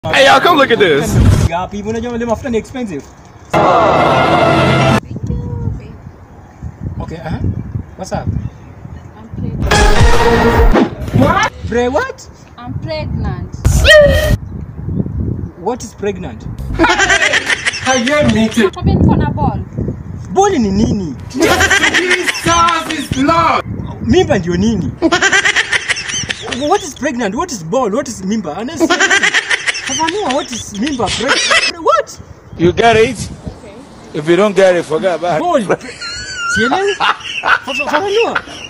Hey y'all, come look at this. Gapi, mo na dyan mafuta ni expensive. Okay, what's up? I'm pregnant. What? What? I'm pregnant. What is pregnant? Sabi niko na ball. Ball ni nini? Jesus is Lord. Mimba ndio nini? What is pregnant? What is ball? What is mimba? What is mimba? What? You get it? Okay. If you don't get it, forget about it. Ball. Sielewi? Fafanua.